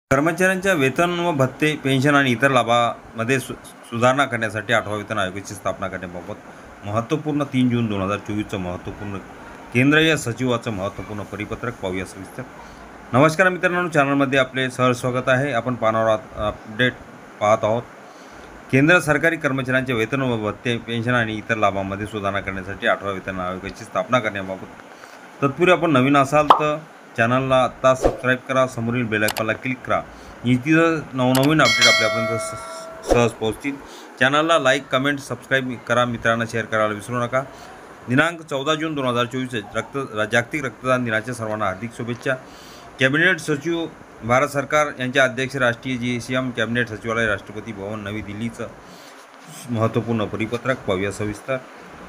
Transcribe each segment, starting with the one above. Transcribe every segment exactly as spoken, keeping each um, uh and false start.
कर्मचाऱ्यांच्या वेतन व भत्ते, पेन्शन आणि इतर लाभामध्ये सु सुधारणा करण्यासाठी आठवा वेतन आयोगाची स्थापना करण्याबाबत महत्त्वपूर्ण तीन जून दोन हजार चोवीसचं महत्त्वपूर्ण केंद्रीय सचिवाचं महत्त्वपूर्ण परिपत्रक पाहूया सविस्तर. नमस्कार मित्रांनो, चॅनलमध्ये आपले सहर्ष स्वागत आहे. आपण पाहणार आहोत अपडेट पाहत आहोत. केंद्र सरकारी कर्मचाऱ्यांचे वेतन व भत्ते, पेन्शन आणि इतर लाभांमध्ये सुधारणा करण्यासाठी आठवा वेतन आयोगाची स्थापना करण्याबाबत. तत्पूर्वी आपण नवीन असाल तर चॅनलला आत्ता सबस्क्राईब करा, समोरील बेल आयकॉनला क्लिक करा. इथं नवनवीन अपडेट आपल्यापर्यंत सहज पोहोचतील. चॅनलला लाईक, कमेंट, सबस्क्राईब करा, मित्रांना शेअर करायला विसरू नका. दिनांक चौदा जून दोन हजार चोवीस रक्त जागतिक रक्तदान दिनाच्या सर्वांना हार्दिक शुभेच्छा. कॅबिनेट सचिव भारत सरकार यांच्या अध्यक्ष राष्ट्रीय जी सी एम कॅबिनेट सचिवालय, राष्ट्रपती भवन, नवी दिल्लीचं महत्त्वपूर्ण परिपत्रक पाहूया सविस्तर.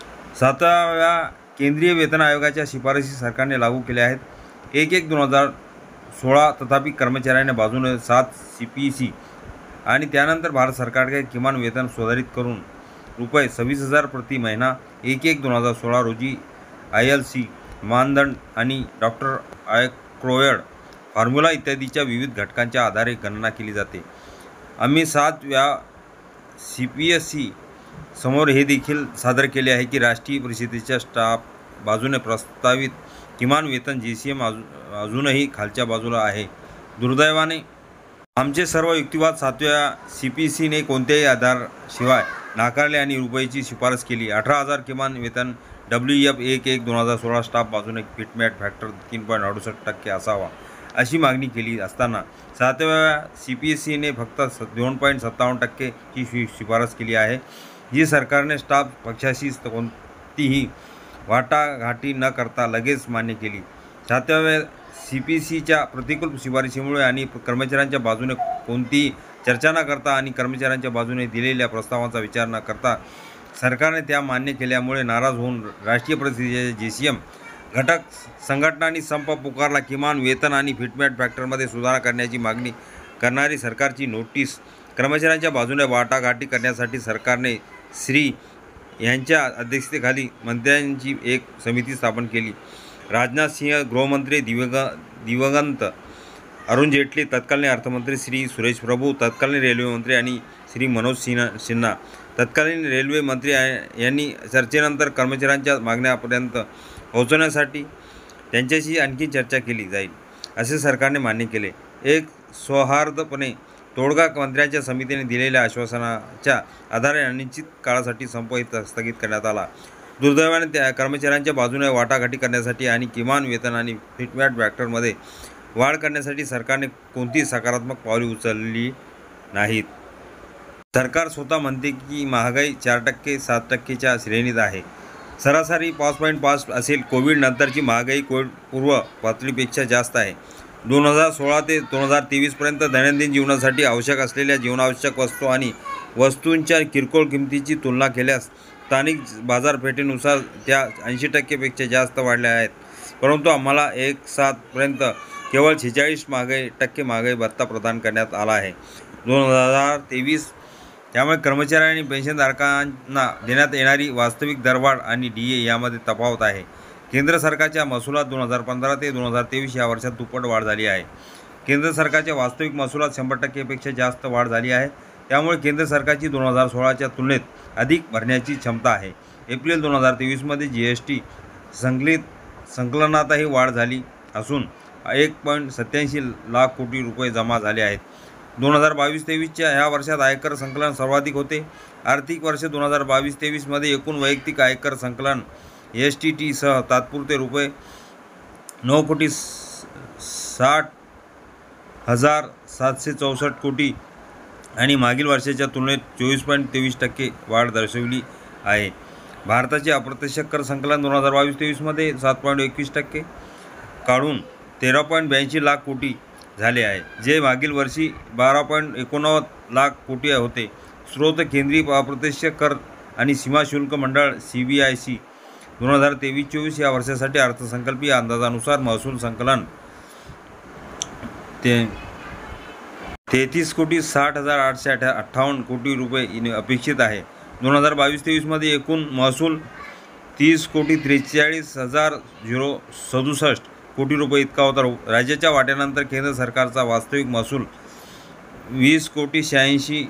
सातव्या केंद्रीय वेतन आयोगाच्या शिफारसी सरकारने लागू केल्या आहेत. एक एक दोन हजार सोळा तथापि कर्मचाऱ्यांच्या बाजूने सात सी पी सी आणि त्यानंतर भारत सरकारचे किमान वेतन सुधारित करून रुपये सव्वीस हजार प्रति महिना एक एक दोन हजार सोळा रोजी आय एल सी मानदंड आणि डॉक्टर आयक्रोयड फॉर्म्युला इत्यादीच्या विविध घटकांच्या आधारे गणना केली जाते. आम्ही सात व्या सी पी एस सी समोर हे देखील सादर केले आहे की राष्ट्रीय परिषदेच्या स्टाफ बाजूने प्रस्तावित किमान वेतन जी सी एम अजू अजूनही खालच्या बाजूला आहे. दुर्दैवाने आमचे सर्व युक्तिवाद सातव्या सी पी सीने कोणत्याही आधाराशिवाय नाकारले आणि रुपयेची शिफारस केली. अठरा हजार किमान वेतन डब्ल्यू एफ एक एक दोन हजार सोळा स्टाफ बाजूने फिटमॅट फॅक्टर तीन पॉईंट अडुसष्ट टक्के असावा अशी मागणी केली असताना सातव्या सी पी एस सीने फक्त स दोन पॉईंट सत्तावन्न टक्केची शि शिफारस केली आहे, जी सरकारने स्टाफ पक्षाशी कोणतीही वाटाघाटी न करता लगेच मान्य केली. सातव्या सी पी सीच्या प्रतिकूल शिफारशीमुळे आणि कर्मचाऱ्यांच्या बाजूने कोणतीही चर्चा न करता आणि कर्मचाऱ्यांच्या बाजूने दिलेल्या प्रस्तावांचा विचार न करता सरकारने त्या मान्य केल्यामुळे नाराज होऊन राष्ट्रीय परिषदेचे जे सी एम घटक संघटनांनी संप पुकारला. किमान वेतन आणि फिटमॅट फॅक्टरमध्ये सुधारणा करण्याची मागणी करणारी सरकारची नोटीस कर्मचाऱ्यांच्या बाजूने वाटाघाटी करण्यासाठी सरकारने श्री यांच्या अध्यक्षतेखाली मंत्र्यांची एक समिती स्थापन केली. राजनाथ सिंह, गृहमंत्री दिवंग दिवंगत अरुण जेटली, तत्कालीन अर्थमंत्री श्री सुरेश प्रभू, तत्कालीन रेल्वे मंत्री आणि श्री मनोज सिन्हा सिन्हा तत्कालीन रेल्वे मंत्री यांनी चर्चेनंतर कर्मचाऱ्यांच्या मागण्यापर्यंत पोहोचवण्यासाठी त्यांच्याशी आणखी चर्चा केली जाईल असे सरकारने मान्य केले. एक सौहार्दपणे तोडगा मंत्र्यांच्या समितीने दिलेल्या आश्वासनाच्या आधारे अनिश्चित काळासाठी संप स्थगित करण्यात आला. दुर्दैवाने त्या कर्मचाऱ्यांच्या बाजूने वाटाघाटी करण्यासाठी आणि किमान वेतन आणि फिटमॅट फॅक्टरमध्ये वाढ करण्यासाठी सरकारने कोणतीही सकारात्मक पावले उचलली नाहीत. सरकार स्वतः म्हणते की महागाई चार टक्के सात टक्केच्या श्रेणीत आहे. सरासरी पाच पॉईंट पाच असेल. कोविड नंतरची महागाई कोविडपूर्व पातळीपेक्षा जास्त आहे. दोन हजार सोळा ते दोन हजार तेवीसपर्यंत दैनंदिन जीवनासाठी आवश्यक असलेल्या जीवनावश्यक वस्तू आणि वस्तूंच्या किरकोळ किमतीची तुलना केल्यास स्थानिक बाजारपेठेनुसार त्या ऐंशी टक्केपेक्षा जास्त वाढल्या आहेत. परंतु आम्हाला एक सातपर्यंत केवळ शेहेचाळीस महागाई टक्के महागाई भत्ता प्रदान करण्यात आला आहे दोन हजार तेवीस. त्यामुळे कर्मचारी आणि पेन्शनधारकांना देण्यात येणारी वास्तविक दरवाढ आणि डी ए यामध्ये तफावत आहे. केंद्र सरकारच्या महसुलात दोन हजार पंधरा ते दोन हजार तेवीस या वर्षात दुप्पट वाढ झाली आहे. केंद्र सरकारच्या वास्तविक महसुलात शंभर टक्केपेक्षा जास्त वाढ झाली आहे. त्यामुळे केंद्र सरकारची दोन हजार सोळाच्या तुलनेत अधिक भरण्याची क्षमता आहे. एप्रिल दोन हजार तेवीसमध्ये जी एस टी संकलित संकलनातही वाढ झाली असून एक पॉईंट सत्याऐंशी लाख कोटी रुपये जमा झाले आहेत. दोन हजार बावीस तेवीसच्या ह्या वर्षात आयकर संकलन सर्वाधिक होते. आर्थिक वर्ष दोन हजार बावीस तेवीसमध्ये एकूण वैयक्तिक आयकर संकलन एस टी टीसह तात्पुरते रुपये नऊ कोटी साठ हजार सातशे चौसष्ट कोटी आणि मागील वर्षाच्या तुलनेत चोवीस पॉईंट तेवीस टक्के वाढ दर्शवली आहे. भारताचे अप्रत्यक्ष कर संकलन दोन हजार बावीस तेवीसमध्ये सात पॉईंट एकवीस टक्के काढून तेरा पॉईंट ब्याऐंशी लाख कोटी झाले आहे, जे मागील वर्षी बारा पॉईंट एकोणनव्वद लाख कोटी होते. स्रोत केंद्रीय अप्रत्यक्ष कर आणि सीमा शुल्क मंडळ सी बी आय सी. दोन हजार तेवीस चोवीस या वर्षासाठी अर्थसंकल्पीय अंदाजानुसार महसूल संकलन ते तेहतीस कोटी साठ हजार आठशे अठ्ठा अठ्ठावन्न कोटी रुपये अपेक्षित आहे. दोन हजार बावीस तेवीसमध्ये एकूण महसूल तीस कोटी त्रेचाळीस हजार झिरो सदुसष्ट कोटी रुपये इतका होता. राज्याच्या वाट्यानंतर केंद्र सरकारचा वास्तविक महसूल वीस कोटी शहाऐंशी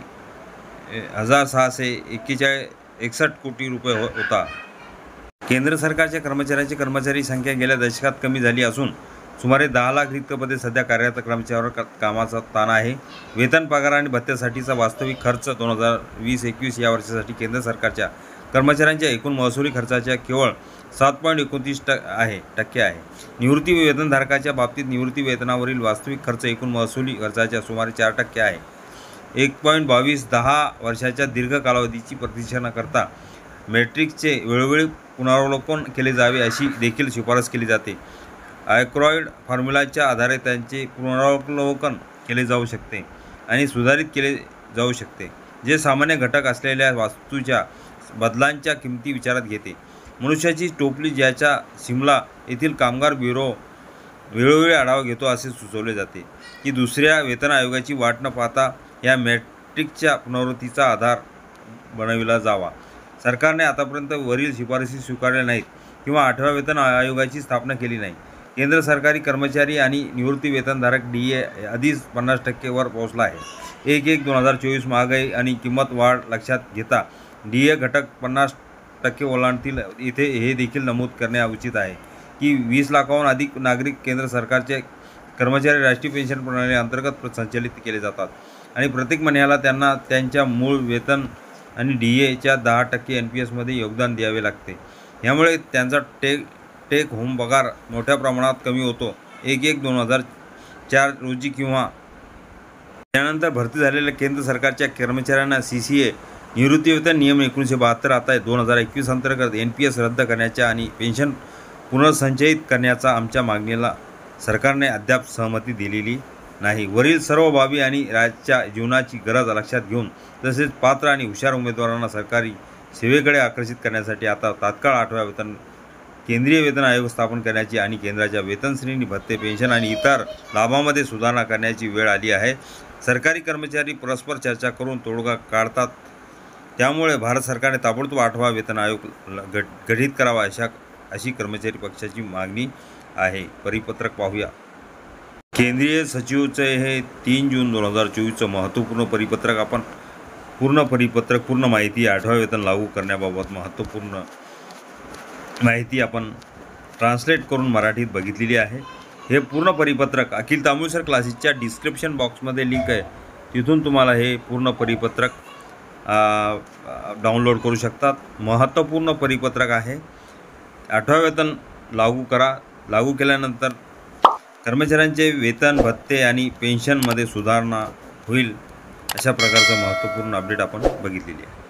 हजार सहाशे एक्केचाळीस एकसष्ट कोटी रुपये हो होता. केंद्र सरकारच्या कर्मचाऱ्यांची कर्मचारी संख्या गेल्या दशकात कमी झाली असून सुमारे दहा लाख रिक्त पदे सध्या कार्यरत कर्मचाऱ्यांवर कामाचा ताण आहे. वेतन, पगार आणि भत्त्यासाठीचा वास्तविक खर्च दोन हजार वीस एकवीस या वर्षासाठी केंद्र सरकारच्या कर्मचाऱ्यांच्या एकूण महसुली खर्चाच्या केवळ सात पॉईंट एकोणतीस ट आहे टक्के आहे. निवृत्ती वेतनधारकाच्या बाबतीत निवृत्ती वेतनावरील वास्तविक खर्च एकूण महसुली खर्चाच्या सुमारे चार टक्के आहे. एक पॉईंट बावीस दहा वर्षाच्या दीर्घ कालावधीची प्रतीक्षा न करता मॅट्रिक्सचे वेळोवेळी पुनरावलोकन केले जावे अशी देखील शिफारस केली जाते. आयक्रॉइड फॉर्म्युलाच्या आधारे त्यांचे पुनरावलोकन केले जाऊ शकते आणि सुधारित केले जाऊ शकते, जे सामान्य घटक असलेल्या वस्तूच्या बदलांच्या किमती विचारात घेते. मनुष्याची टोपली ज्याचा शिमला येथील कामगार ब्युरो वेळोवेळी आढावा घेतो असे सुचवले जाते की दुसऱ्या वेतन आयोगाची वाट न पाहता या मॅट्रिक्सच्या पुनरावृत्तीचा आधार बनविला जावा. सरकारने आतापर्यंत वरील शिफारसी स्वीकारल्या नाहीत किंवा आठव्या वेतन आयोगाची स्थापना केली नाही. केंद्र सरकारी कर्मचारी आणि निवृत्ती वेतनधारक डी ए आधीच पन्नास टक्केवर पोहोचला आहे. एक एक दोन हजार चोवीस महागाई आणि किंमत वाढ लक्षात घेता डी ए घटक पन्नास टक्के ओलांडतील. इथे हे देखील नमूद करणे उचित आहे की वीस लाखाहून अधिक नागरिक केंद्र सरकारचे कर्मचारी राष्ट्रीय पेन्शन प्रणाली अंतर्गत संचालित केले जातात आणि प्रत्येक महिन्याला त्यांना त्यांच्या मूळ वेतन आणि डी एच्या दहा टक्के एन पी एसमध्ये योगदान द्यावे लागते. यामुळे त्यांचा टेक टेक होम पगार मोठ्या प्रमाणात कमी होतो. एक एक दोन हजार चार रोजी किंवा त्यानंतर भरती झालेल्या केंद्र सरकारच्या कर्मचाऱ्यांना सी सी ए निवृत्तीवेतन नियम एकोणीसशे बहात्तर आता दोन हजार एकवीस अंतर्गत एन पी एस रद्द करण्याच्या आणि पेन्शन पुनर्संचयित करण्याचा आमच्या मागणीला सरकारने अद्याप सहमती दिलेली नाही. वरील सर्व बाबी आणि राज्याच्या जीवनाची गरज लक्षात घेऊन तसेच पात्र आणि हुशार उमेदवारांना सरकारी सेवेकडे आकर्षित करण्यासाठी आता तात्काळ आठव्या वेतन केंद्रीय वेतन आयोग स्थापन करण्याची आणि केंद्राच्या वेतन श्रेणी, भत्ते, पेन्शन आणि इतर लाभांमध्ये सुधारणा करण्याची वेळ आली आहे. सरकारी कर्मचारी परस्पर चर्चा करून तोडगा काढतात. त्यामुळे भारत सरकारने ताबडतोब आठवा वेतन आयोग गठीत करावा अशा अशी कर्मचारी पक्षाची मागणी आहे. परिपत्रक पाहूया. केंद्रीय सचिवचे हे तीन जून दोन हजार चोवीसचं महत्त्वपूर्ण परिपत्रक. आपण पूर्ण परिपत्रक, पूर्ण माहिती, आठवा वेतन लागू करण्याबाबत महत्त्वपूर्ण माहिती आपण ट्रान्सलेट करून मराठीत बघितलेली आहे. हे पूर्ण परिपत्रक अखिल तांबुळसर क्लासेसच्या डिस्क्रिप्शन बॉक्समध्ये लिंक आहे, तिथून तुम्हाला हे पूर्ण परिपत्रक डाउनलोड करू शकतात. महत्त्वपूर्ण परिपत्रक आहे. आठवा वेतन लागू करा. लागू केल्यानंतर कर्मचाऱ्यांचे वेतन, भत्ते आणि पेन्शनमध्ये सुधारणा होईल अशा प्रकारचं महत्त्वपूर्ण अपडेट आपण बघितलेली आहे.